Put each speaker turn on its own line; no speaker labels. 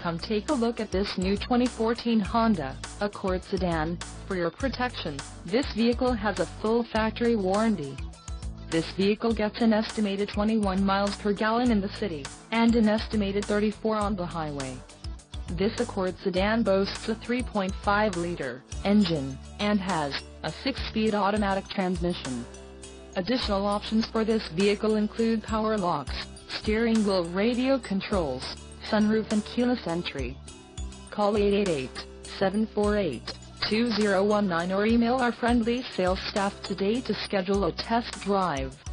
Come take a look at this new 2014 Honda Accord sedan. For your protection, this vehicle has a full factory warranty. This vehicle gets an estimated 21 miles per gallon in the city, and an estimated 34 on the highway. This Accord sedan boasts a 3.5-liter engine, and has a 6-speed automatic transmission. Additional options for this vehicle include power locks, steering wheel radio controls, sunroof and keyless entry. Call 888-748-2019 or email our friendly sales staff today to schedule a test drive.